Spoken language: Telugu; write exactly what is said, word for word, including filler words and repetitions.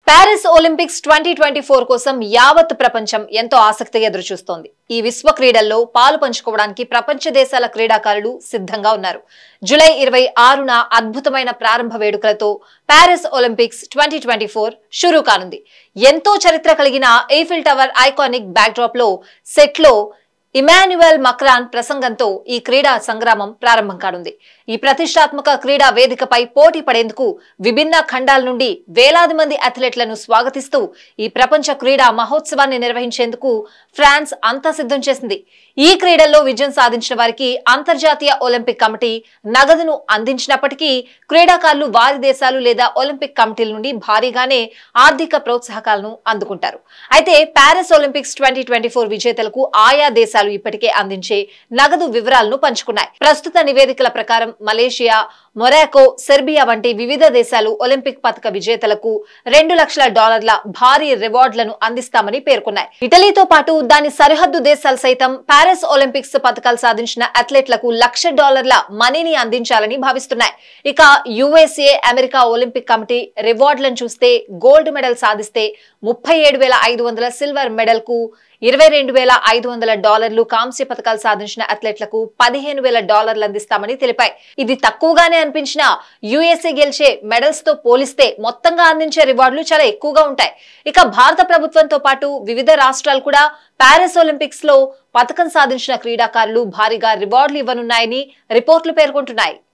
Paris Olympics twenty twenty four కోసం యావత్ ప్రపంచం ఎంతో ఆసక్తిగా ఎదురుచూస్తోంది. ఈ విశ్వ క్రీడల్లో పాలు పంచుకోవడానికి ప్రపంచ దేశాల క్రీడాకారులు సిద్ధంగా ఉన్నారు. జూలై ఇరవై ఆరున అద్భుతమైన ప్రారంభ వేడుకలతో Paris Olympics twenty twenty four షురూ కానుంది. ఎంతో చరిత్ర కలిగిన ఎయిఫిల్ టవర్ ఐకానిక్ బ్యాక్డ్రాప్ లో సెట్ లో ఇమాన్యుయల్ మక్రాన్ ప్రసంగంతో ఈ క్రీడా సంగ్రామం ప్రారంభం కానుంది. ఈ ప్రతిష్టాత్మక క్రీడా వేదికపై పోటీ పడేందుకు విభిన్న ఖండాల నుండి వేలాది మంది అథ్లెట్లను స్వాగతిస్తూ ఈ ప్రపంచ క్రీడా మహోత్సవాన్ని నిర్వహించేందుకు ఫ్రాన్స్ అంతా సిద్ధం చేసింది. ఈ క్రీడల్లో విజయం సాధించిన వారికి అంతర్జాతీయ ఒలింపిక్ కమిటీ నగదును అందించినప్పటికీ క్రీడాకారులు వారి దేశాలు లేదా ఒలింపిక్ కమిటీల నుండి భారీగానే ఆర్థిక ప్రోత్సాహకాలను అందుకుంటారు. అయితే Paris Olympics twenty twenty four విజేతలకు ఆయా దేశాలు ఇప్పటికే అందించే నగదు వివరాలను పంచుకున్నాయి. ప్రస్తుత నివేదికల ప్రకారం మలేషియా, మొరాకో, సెర్బియా వంటి వివిధ దేశాలు ఒలింపిక్ పతక విజేతలకు రెండు లక్షల డాలర్ల భారీ రివార్డులను అందిస్తామని పేర్కొన్నాయి. ఇటలీతో పాటు దాని సరిహద్దు దేశాలు సైతం ప్యారిస్ ఒలింపిక్స్ పతకాలు సాధించిన అథ్లెట్లకు లక్ష డాలర్ల మనీని అందించాలని భావిస్తున్నాయి. ఇక యుఎస్ఏ, అమెరికా ఒలింపిక్ కమిటీ రివార్డులను చూస్తే గోల్డ్ మెడల్ సాధిస్తే ముప్పై ఏడు వేల ఐదు వందల సిల్వర్ మెడల్ కు ఇరవై రెండు వేల ఐదు వందల డాలర్లు, కాంస్య పతకాలు సాధించిన అథ్లెట్లకు పదిహేను వేల డాలర్లు అందిస్తామని తెలిపాయి. ఇది తక్కువగానే అనిపించిన యుఎస్ఏ గెలిచే మెడల్స్ తో పోలిస్తే మొత్తంగా అందించే రివార్డులు చాలా ఎక్కువగా ఉంటాయి. ఇక భారత ప్రభుత్వంతో పాటు వివిధ రాష్ట్రాలు కూడా ప్యారిస్ ఒలింపిక్స్ లో పతకం సాధించిన క్రీడాకారులు భారీగా రివార్డులు ఇవ్వనున్నాయని రిపోర్టులు పేర్కొంటున్నాయి.